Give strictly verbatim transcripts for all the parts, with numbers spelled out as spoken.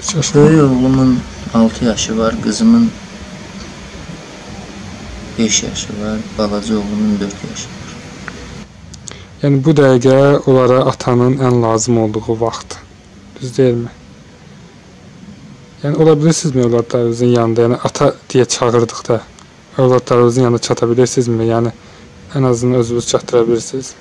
Böyük oğlumun altı yaşı var, qızımın beş yaşı var, balaca oğlumun dörd yaşı var. Yəni bu dəqiqə onlara atanın ən lazım olduğu vaxt. Düz deyilmi? Yəni ola bilirsinizmi övladlarınızın yanında, yəni ata deyə çağırdıqda övladlarınızın yanına çata bilirsinizmi? Yəni ən azından özünüz çatdıra bilirsiniz.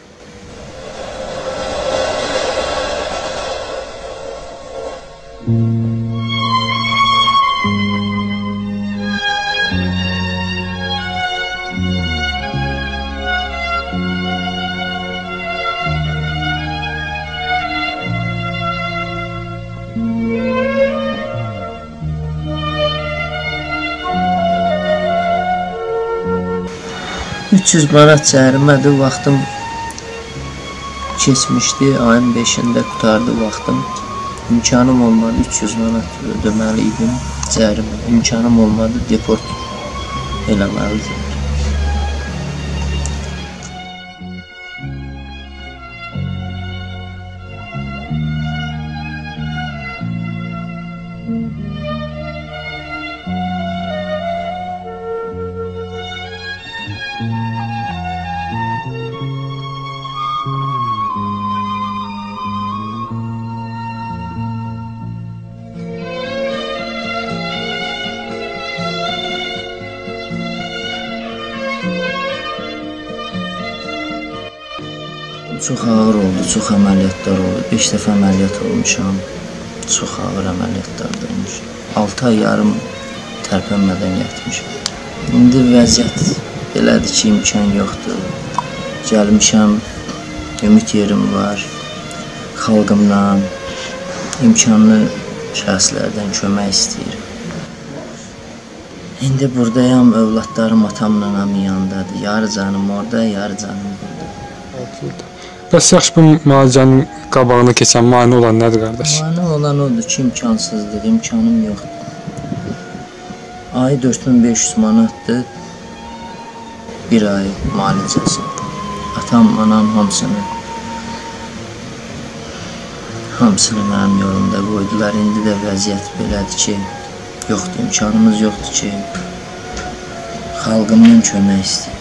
üç yüz manat cərimədir, vaxtım keçmişdi, ayın beşində qutardı vaxtım. İmkanım olmadı, üç yüz manat ödəməli idim cərimə. İmkanım olmadı, deport eləməlidir. Çox ağır oldu, çox əməliyyatlar oldu. beş dəfə əməliyyat olmuşam. Çox ağır əməliyyatlar olmuş. altı ay yarım tərpənmədən yatmışam. İndi vəziyyət belədir ki, imkan yoxdur. Gəlmişəm, ümid yerim var. Xalqımdan, imkanlı şəxslərdən kömək istəyirəm. İndi buradayam, övladlarım atamla anamın yanındadır. Yarı canım orada, yarı canım burada. Bəs yaxşı bu müalicənin qabağını keçən mane olan nədir qardaş? Mane olan odur ki, imkansızdır, imkanım yoxdur. Ayı dörd min beş yüz manatdır, bir ay müalicəsi. Atam, anam hamısını, hamısını mənim yolumda qoydular. İndi də vəziyyət belədir ki, yoxdur, imkanımız yoxdur ki, xalqımdan kömək istəyir.